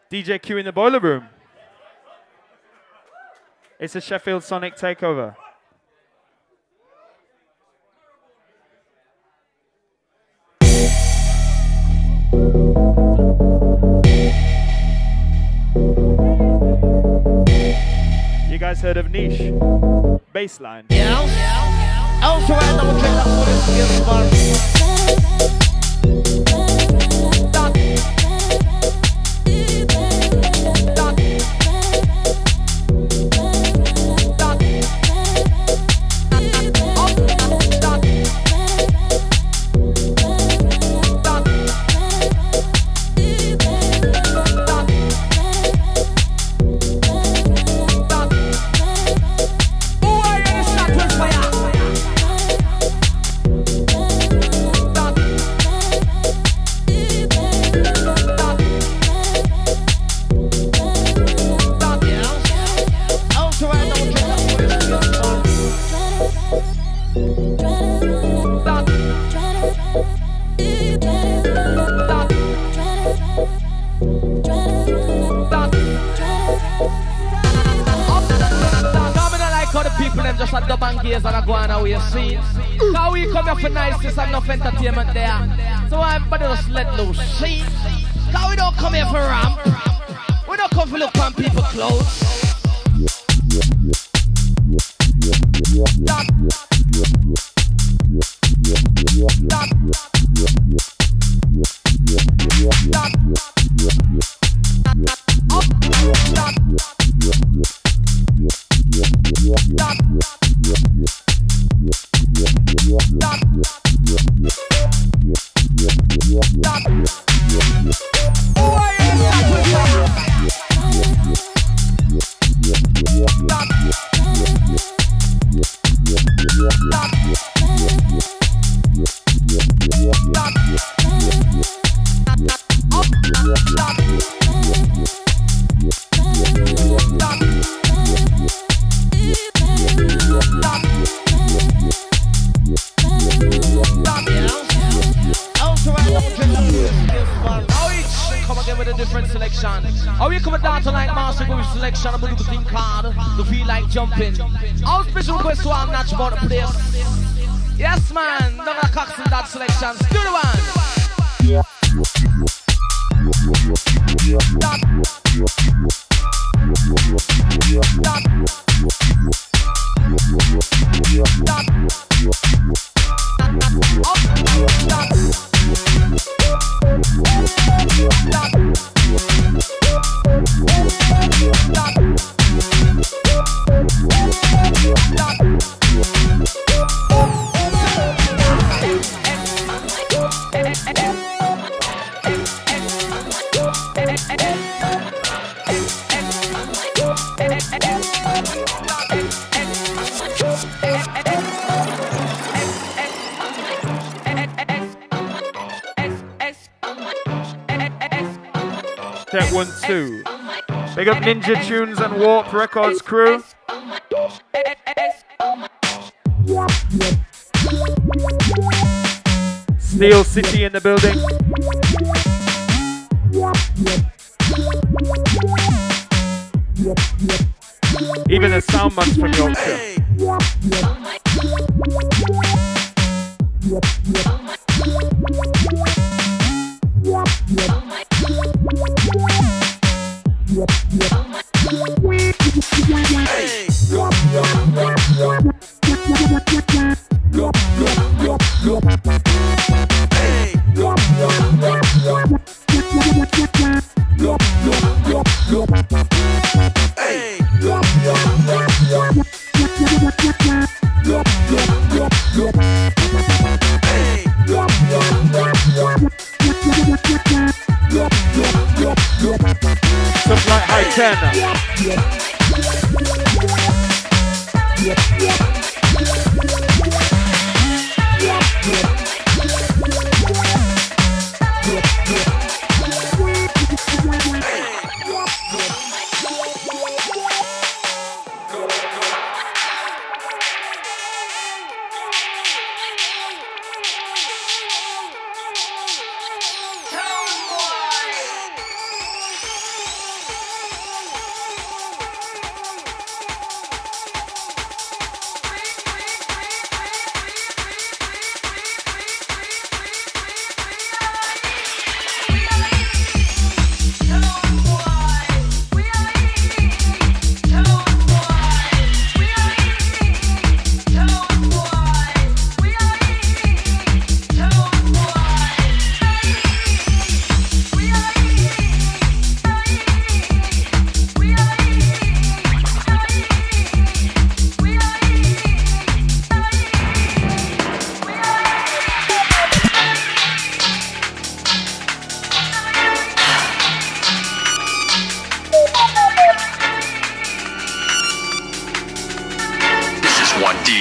DJ Q in the boiler room. It's a Sheffield Sonic takeover. You guys heard of Niche? Bassline. Yeah. Also, I don't drink that for this and I go on away, see? How we come here for niceness and enough entertainment there. So everybody just let loose, see? How we don't come here for ramp. We don't come for look on people's clothes. Yes, man. None of the cocks in that selection. Do the one. Check 1, 2. Big up Ninja Tunes and Warp Records crew. Steel City in the building. Even the soundman's from Yorkshire. Something like high tenor.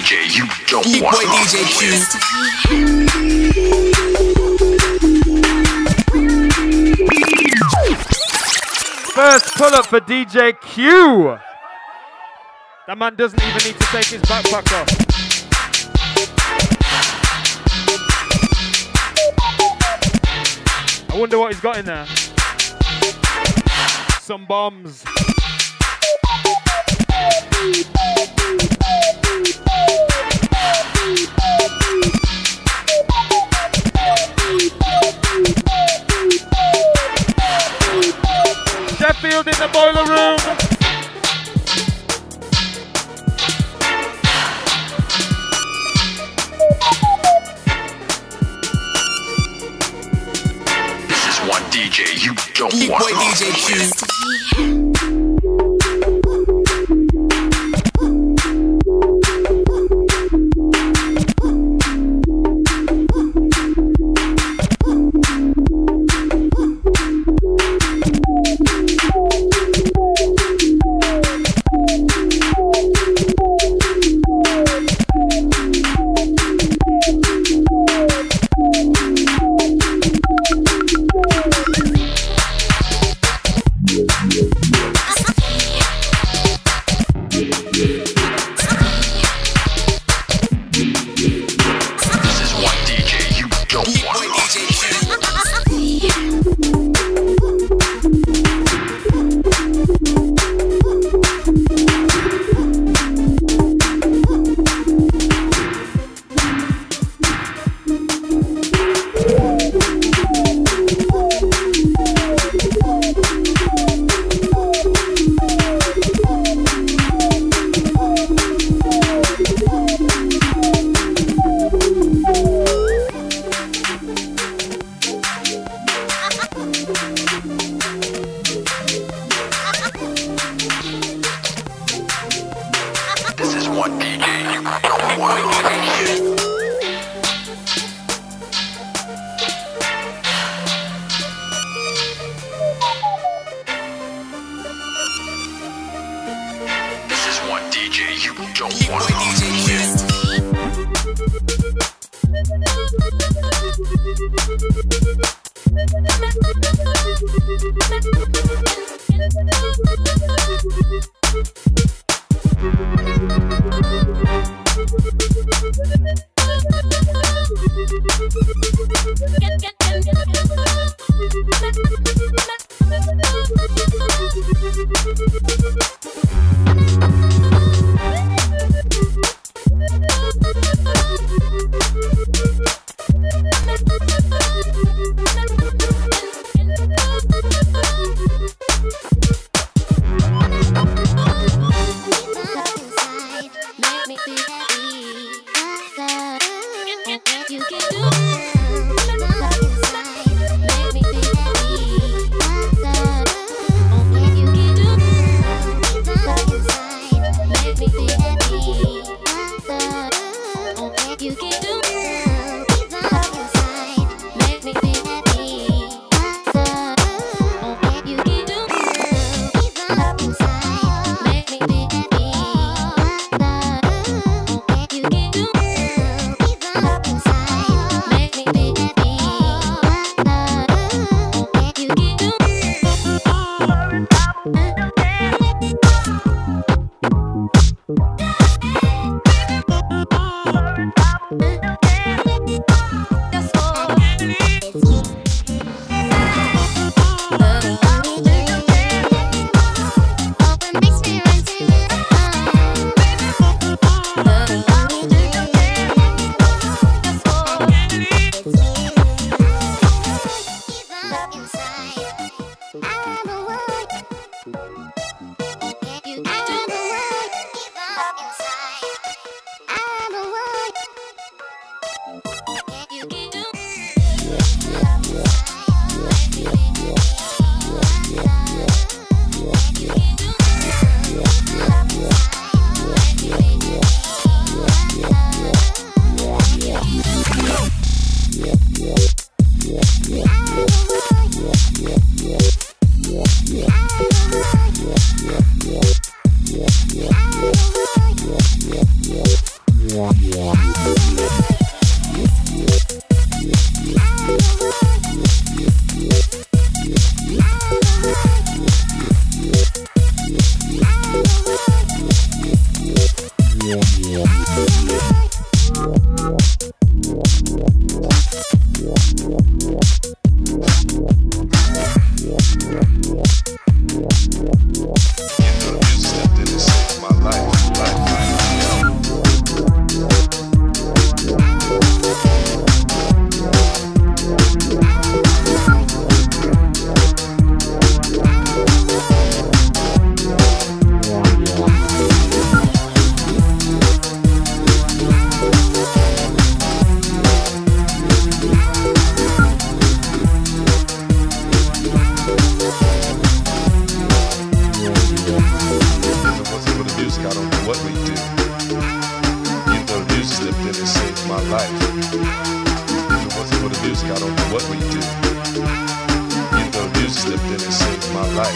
DJ you don't want. Boy DJ Q. First pull up for DJ Q. That man doesn't even need to take his backpack off. I wonder what he's got in there. Some bombs. Sheffield in the boiler room. This is one DJ you don't Big want. boy DJ Q.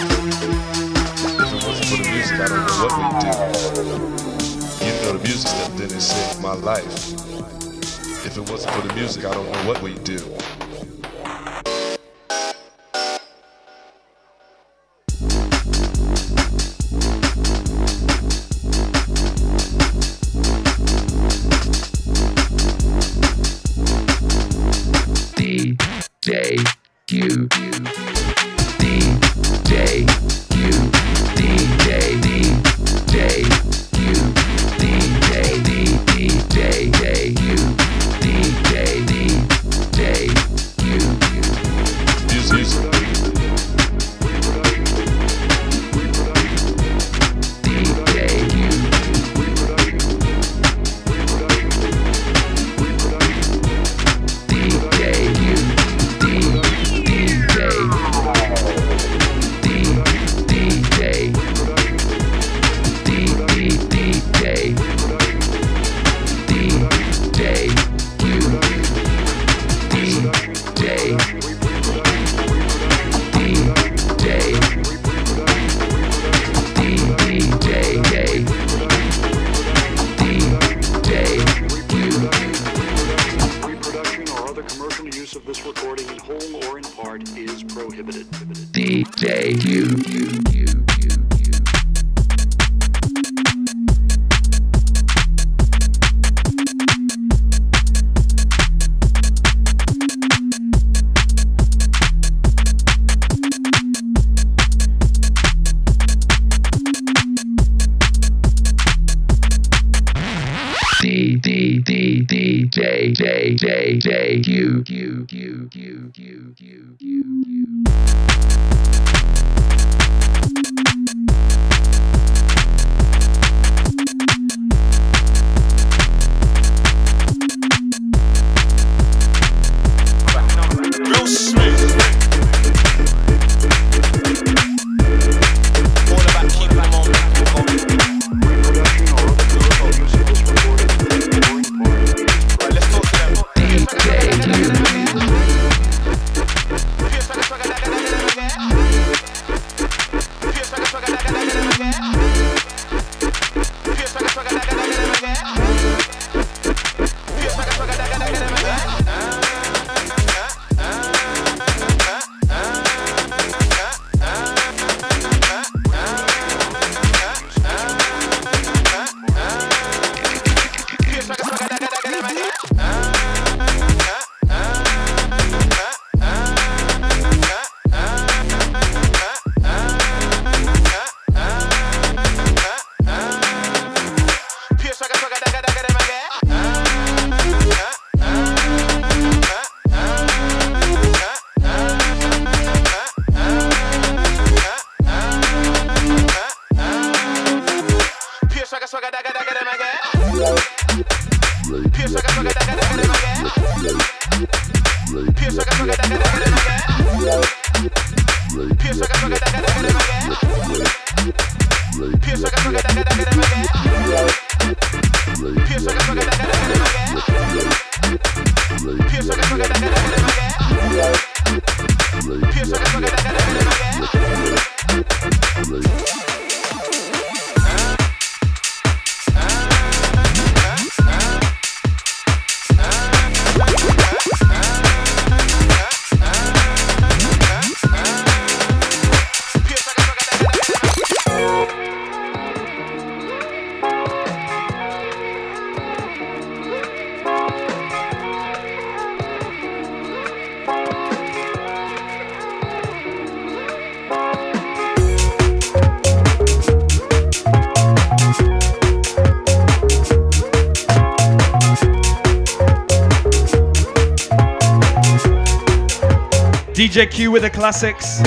If it wasn't for the music, I don't know what we'd do. You know, the music stepped in and saved my life. If it wasn't for the music, I don't know what we'd do. DJ Q, DJ Q, DJ DJ Q, DJ DJ Q, DJ DJ Q. Music. DJ Q. DJ Q with the classics.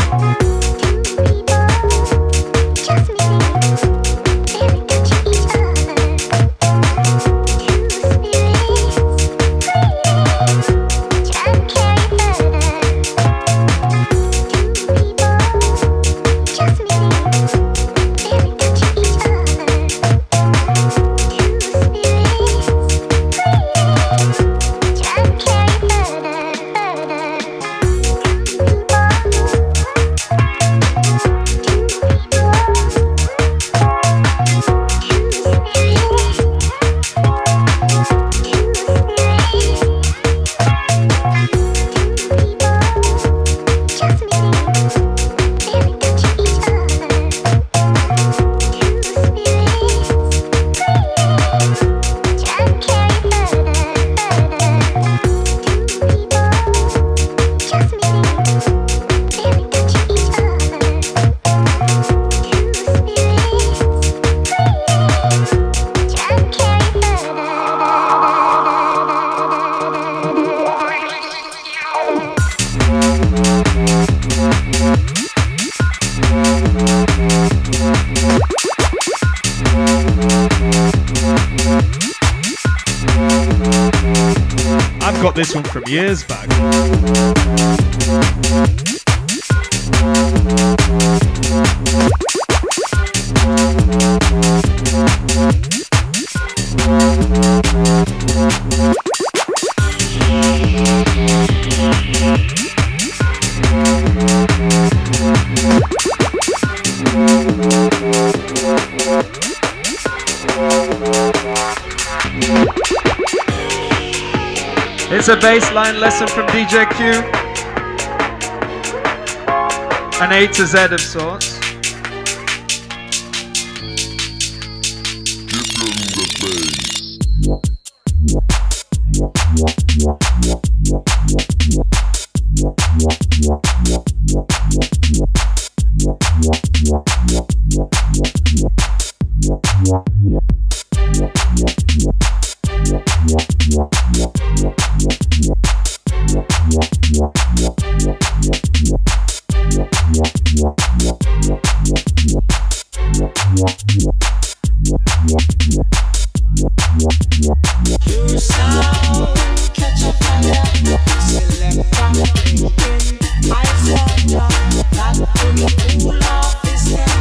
bought this one from years back. It's a bassline lesson from DJ Q. An A to Z of sorts. I saw you, that could cool off his head.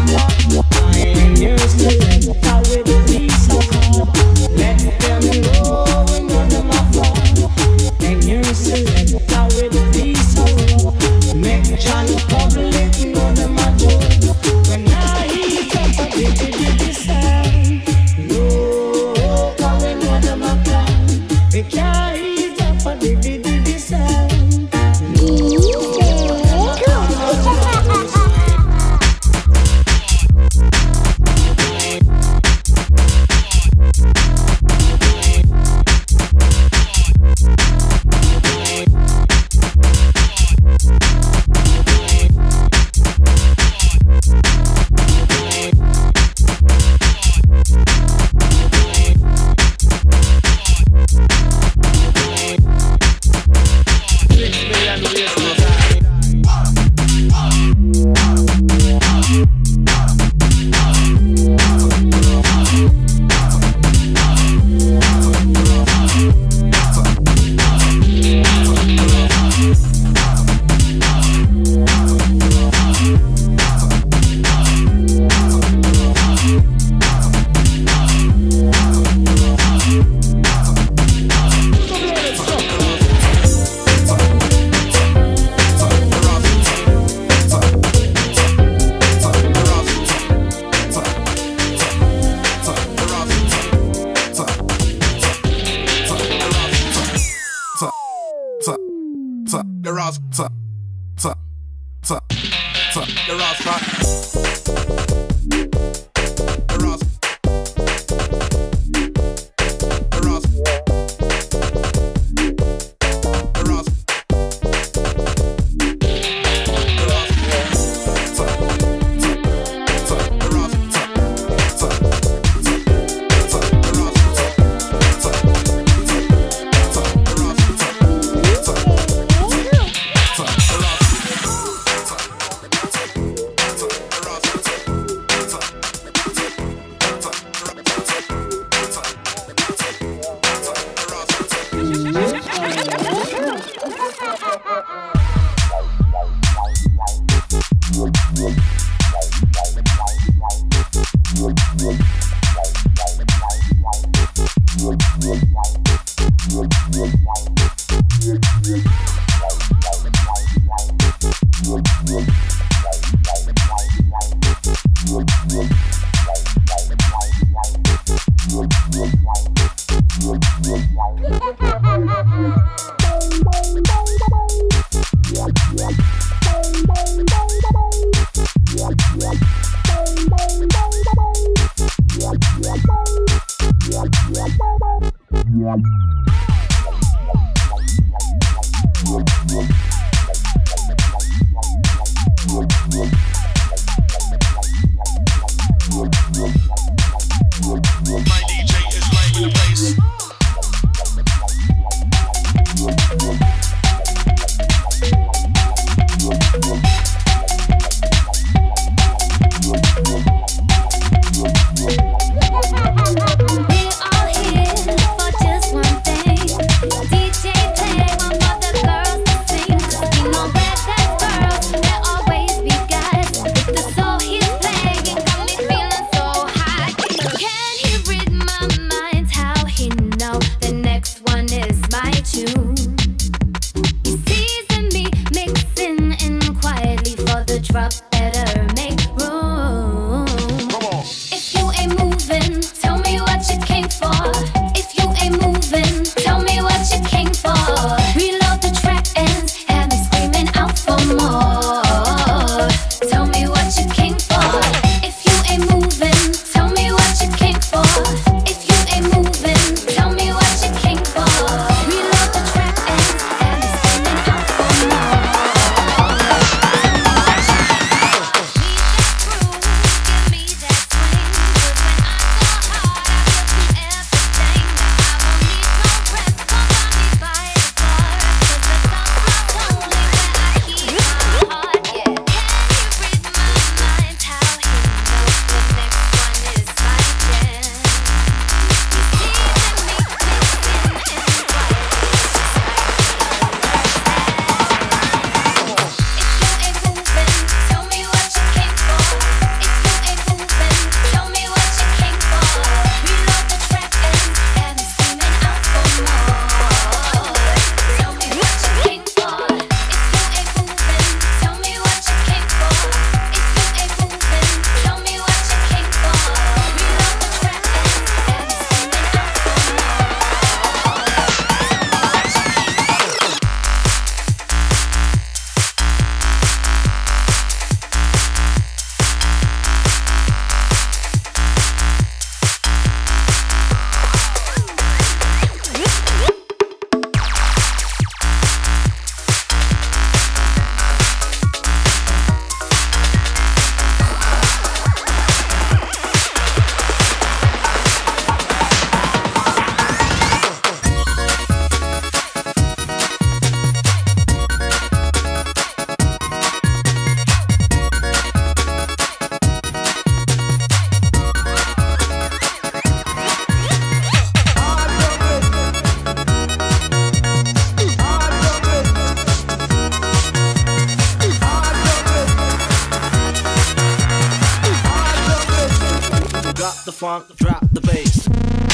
funk, drop the bass.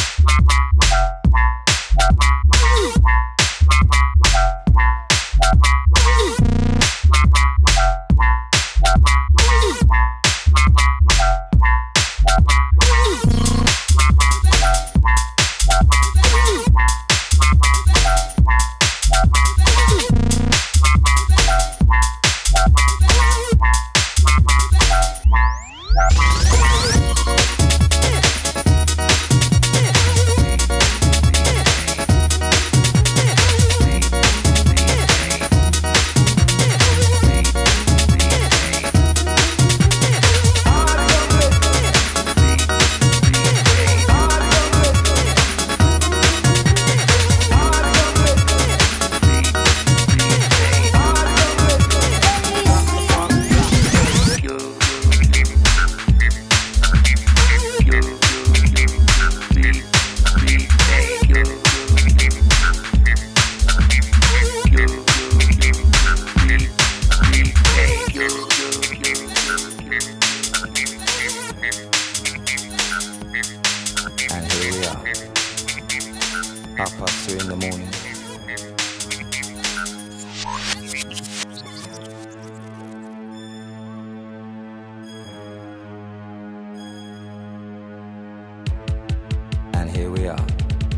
Here we are,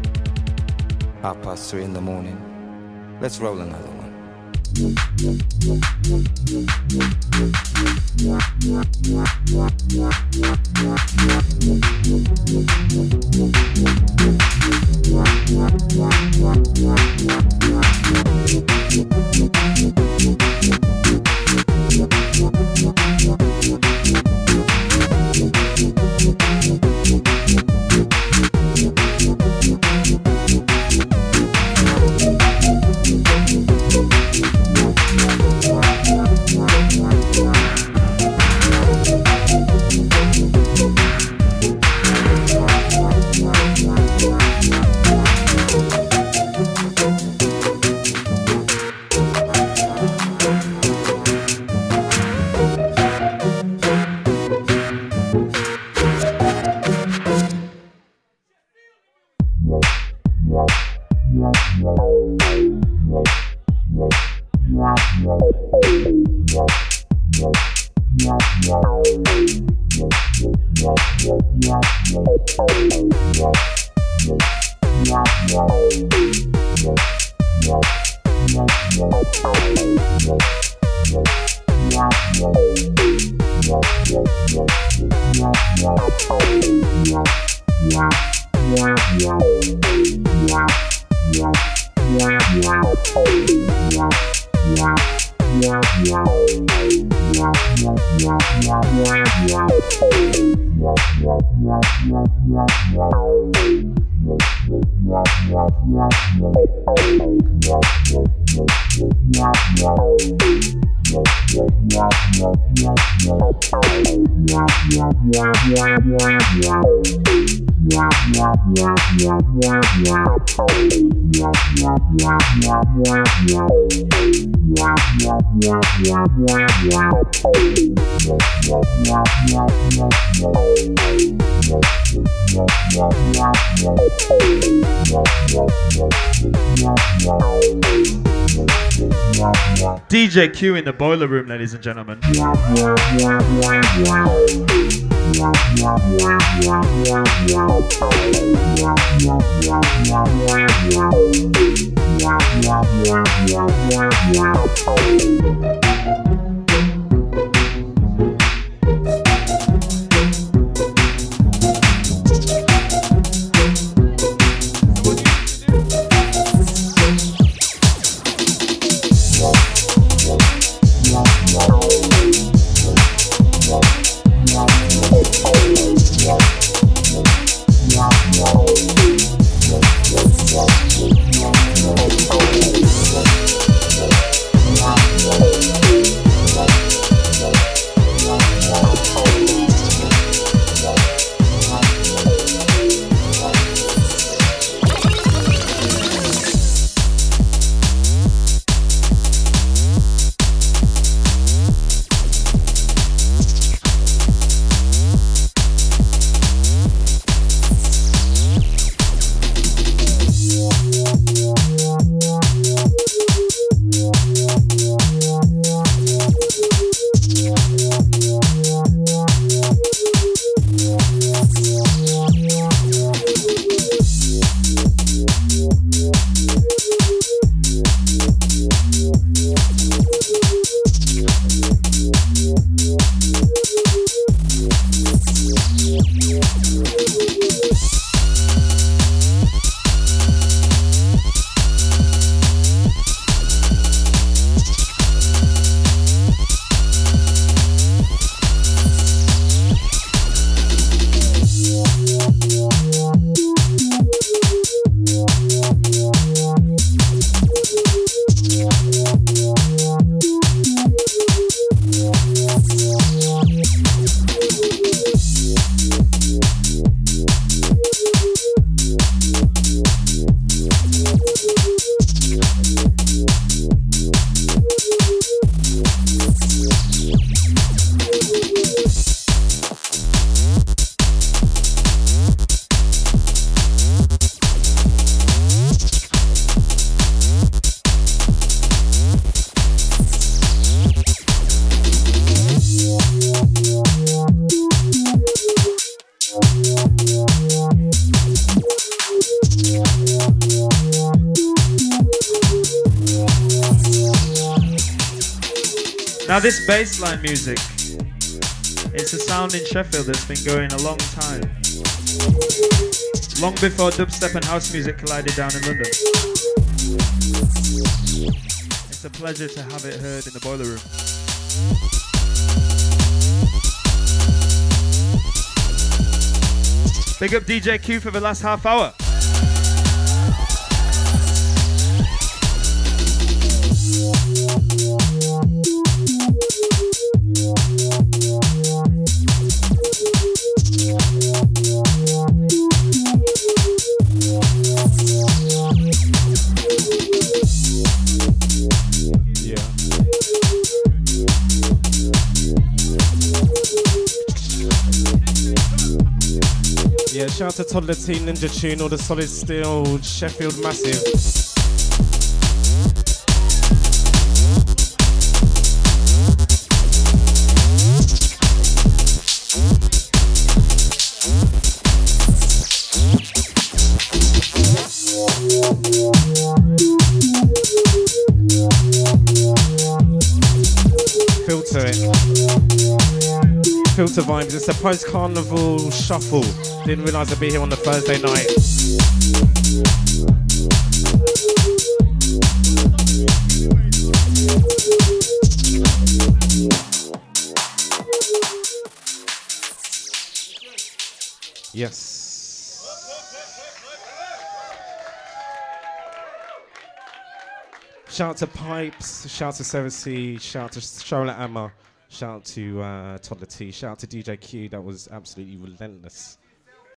3:30 in the morning. Let's roll another one. DJ Q in the boiler room, ladies and gentlemen. Now this bassline music, it's a sound in Sheffield that's been going a long time. Long before dubstep and house music collided down in London. It's a pleasure to have it heard in the boiler room. Big up DJ Q for the last half hour. Yeah, shout out to Toddler T, Ninja Tune, all the Solid Steel, Sheffield Massive. Filter it. Filter vibes. It's a post-carnival shuffle. Didn't realise I'd be here on the Thursday night. Yes. Shout out to Pipes, shout out to Sarah C, shout out to Charlotte Emma, shout out to Toddler T, shout out to DJ Q, that was absolutely relentless.